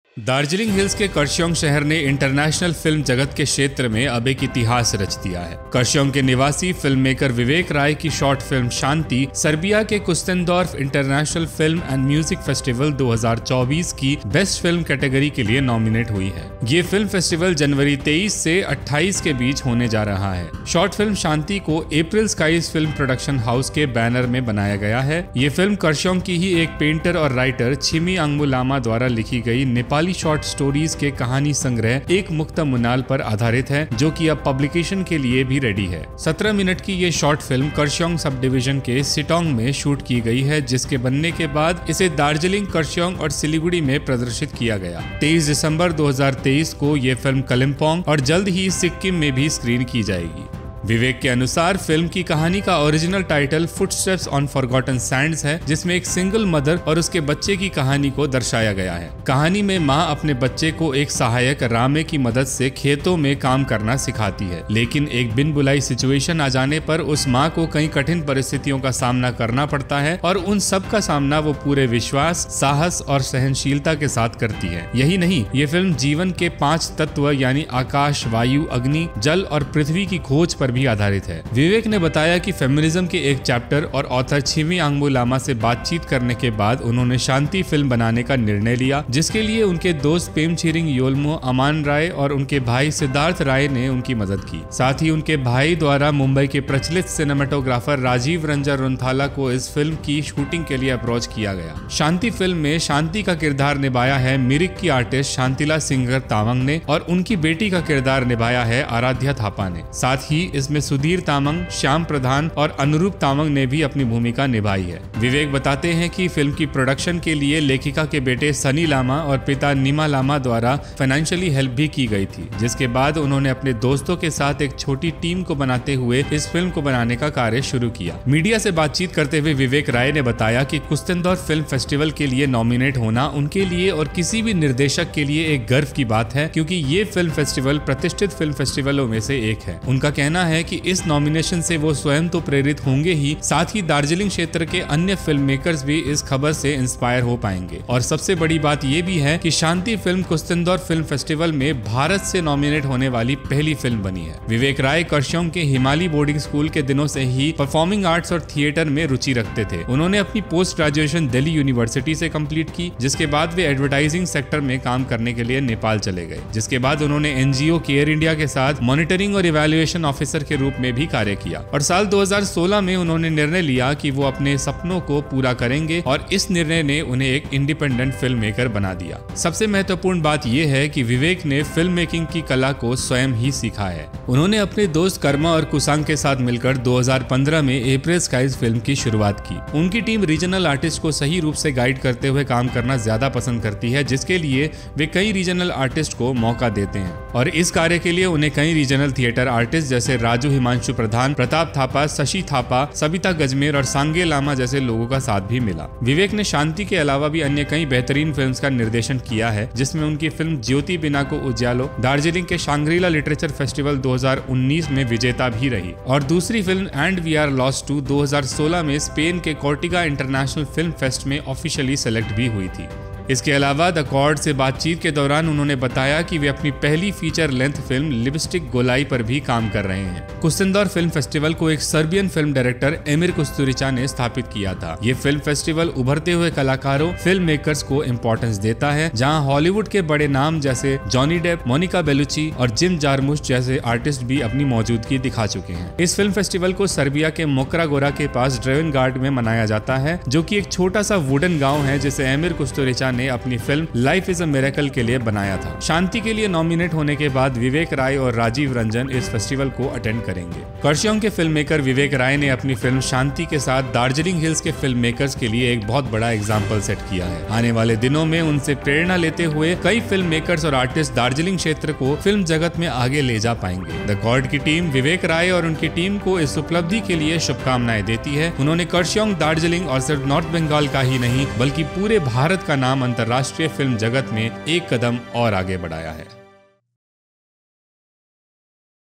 Darjeeling hills के कर्शियोंग शहर ने इंटरनेशनल फिल्म जगत के क्षेत्र में अब एक इतिहास रच दिया है। कर्शियोंग के निवासी फिल्म मेकर विवेक राय की शॉर्ट फिल्म शांति सर्बिया के Kustendorf international film and music festival 2024 की बेस्ट फिल्म कैटेगरी के लिए नॉमिनेट हुई है। ये फिल्म फेस्टिवल जनवरी 23 से 28 के बीच होने जा रहा है। शॉर्ट फिल्म शांति को April Skies film production house के बैनर में बनाया गया है। ये फिल्म कर्शियोंग की ही एक पेंटर और राइटर छिमी आंगमुलामा द्वारा लिखी गई नेपाली शॉर्ट स्टोरीज के कहानी संग्रह एक मुक्ता मुनाल पर आधारित है, जो कि अब पब्लिकेशन के लिए भी रेडी है। 17 मिनट की ये शॉर्ट फिल्म कर्शियोंग सब डिवीजन के सिटोंग में शूट की गई है, जिसके बनने के बाद इसे दार्जिलिंग, कर्शियोंग और सिलीगुड़ी में प्रदर्शित किया गया। 23 दिसंबर 2023 को ये फिल्म कालिम्पोंग और जल्द ही सिक्किम में भी स्क्रीन की जाएगी। विवेक के अनुसार फिल्म की कहानी का original title footsteps on forgotten sands है, जिसमें एक सिंगल मदर और उसके बच्चे की कहानी को दर्शाया गया है। कहानी में माँ अपने बच्चे को एक सहायक रामे की मदद से खेतों में काम करना सिखाती है, लेकिन एक बिन बुलाई सिचुएशन आ जाने पर उस माँ को कई कठिन परिस्थितियों का सामना करना पड़ता है और उन सब का सामना वो पूरे विश्वास, साहस और सहनशीलता के साथ करती है। यही नहीं, ये फिल्म जीवन के 5 तत्व यानी आकाश, वायु, अग्नि, जल और पृथ्वी की खोज पर भी आधारित है। विवेक ने बताया कि फेमिनिज्म के एक चैप्टर और ऑथर छिमी आंगमुलामा से बातचीत करने के बाद उन्होंने शांति फिल्म बनाने का निर्णय लिया, जिसके लिए उनके दोस्त पेमछिरिंग योल्मो, अमान राय और उनके भाई सिद्धार्थ राय ने उनकी मदद की। साथ ही उनके भाई द्वारा मुंबई के प्रचलित सिनेमेटोग्राफर राजीव रंजन रुंथाला को इस फिल्म की शूटिंग के लिए अप्रोच किया गया। शांति फिल्म में शांति का किरदार निभाया है मिरिक की आर्टिस्ट शांतिला सिंगर तावंग ने और उनकी बेटी का किरदार निभाया है आराध्या थापा ने। साथ ही इसमें सुधीर तामंग, श्याम प्रधान और अनुरूप तामंग ने भी अपनी भूमिका निभाई है। विवेक बताते हैं कि फिल्म की प्रोडक्शन के लिए लेखिका के बेटे सनी लामा और पिता निमा लामा द्वारा फाइनेंशियली हेल्प भी की गई थी, जिसके बाद उन्होंने अपने दोस्तों के साथ एक छोटी टीम को बनाते हुए इस फिल्म को बनाने का कार्य शुरू किया। मीडिया से बातचीत करते हुए विवेक राय ने बताया कि कुस्तेंडोर्फ फिल्म फेस्टिवल के लिए नॉमिनेट होना उनके लिए और किसी भी निर्देशक के लिए एक गर्व की बात है, क्योंकि ये फिल्म फेस्टिवल प्रतिष्ठित फिल्म फेस्टिवलों में से एक है। उनका कहना है कि इस नॉमिनेशन से वो स्वयं तो प्रेरित होंगे ही, साथ ही दार्जिलिंग क्षेत्र के अन्य फिल्म मेकर्स भी इस खबर से इंस्पायर हो पाएंगे। और सबसे बड़ी बात ये भी है कि Shanti film Kustendorf film festival में भारत से नॉमिनेट होने वाली पहली फिल्म बनी है। विवेक राय कर्शियोंग के हिमाली बोर्डिंग स्कूल के दिनों से ही परफॉर्मिंग आर्ट्स और थिएटर में रुचि रखते थे। उन्होंने अपनी पोस्ट ग्रेजुएशन दिल्ली यूनिवर्सिटी से कंप्लीट की, जिसके बाद वे एडवर्टाइजिंग सेक्टर में काम करने के लिए नेपाल चले गए, जिसके बाद उन्होंने एनजीओ केयर इंडिया के साथ मॉनिटरिंग और इवैल्यूएशन ऑफिसर के रूप में भी कार्य किया और साल 2016 में उन्होंने निर्णय लिया कि वो अपने सपनों को पूरा करेंगे और इस निर्णय ने उन्हें एक इंडिपेंडेंट फिल्म मेकर बना दिया। सबसे महत्वपूर्ण बात यह है कि विवेक ने फिल्म मेकिंग की कला को स्वयं ही सीखा है। उन्होंने अपने दोस्त कर्मा और कुसांग के साथ मिलकर 2015 में अप्रैल स्काईज फिल्म की शुरुआत की। उनकी टीम रीजनल आर्टिस्ट को सही रूप से गाइड करते हुए काम करना ज्यादा पसंद करती है, जिसके लिए वे कई रीजनल आर्टिस्ट को मौका देते हैं और इस कार्य के लिए उन्हें कई रीजनल थिएटर आर्टिस्ट जैसे राजू हिमांशु प्रधान, प्रताप थापा, शशि थापा, सबिता गजमेर और सांगे लामा जैसे लोगों का साथ भी मिला। विवेक ने शांति के अलावा भी अन्य कई बेहतरीन फिल्म्स का निर्देशन किया है, जिसमें उनकी फिल्म ज्योति बिना को उजालो दार्जिलिंग के शांग्रीला लिटरेचर फेस्टिवल 2019 में विजेता भी रही और दूसरी film and we are lost to 2016 में स्पेन के कोर्टिगा इंटरनेशनल फिल्म फेस्ट में ऑफिशियली सेलेक्ट भी हुई थी। इसके अलावा द कॉर्ड से बातचीत के दौरान उन्होंने बताया कि वे अपनी पहली फीचर लेंथ फिल्म लिपस्टिक गोलाई पर भी काम कर रहे हैं। कुस्तेंडोर्फ फिल्म फेस्टिवल को एक Serbian film director Emir Kusturica ने स्थापित किया था। ये फिल्म फेस्टिवल उभरते हुए कलाकारों, फिल्म मेकर्स को इम्पोर्टेंस देता है, जहां हॉलीवुड के बड़े नाम जैसे जॉनी डेप, मोनिका बेलुची और जिम जारमुश जैसे आर्टिस्ट भी अपनी मौजूदगी दिखा चुके हैं। इस फिल्म फेस्टिवल को सर्बिया के मोकरागोरा के पास ड्रेवन गार्ड में मनाया जाता है, जो कि एक छोटा सा वुडन गाँव है, जिसे एमिर कुस्तुरिचा ने अपनी film life is a miracle के लिए बनाया था। शांति के लिए नॉमिनेट होने के बाद विवेक राय और राजीव रंजन इस फेस्टिवल को अटेंड करेंगे। कर्शियोंग के फिल्म मेकर विवेक राय ने अपनी फिल्म शांति के साथ दार्जिलिंग हिल्स के फिल्म मेकर्स के लिए एक बहुत बड़ा एग्जाम्पल सेट किया है। आने वाले दिनों में उनसे प्रेरणा लेते हुए कई फिल्म मेकर्स और आर्टिस्ट दार्जिलिंग क्षेत्र को फिल्म जगत में आगे ले जा पाएंगे। द कॉर्ड की टीम विवेक राय और उनकी टीम को इस उपलब्धि के लिए शुभकामनाएं देती है। उन्होंने कर्शियोंग, दार्जिलिंग और सिर्फ नॉर्थ बंगाल का ही नहीं बल्कि पूरे भारत का नाम अंतर्राष्ट्रीय फिल्म जगत में एक कदम और आगे बढ़ाया है।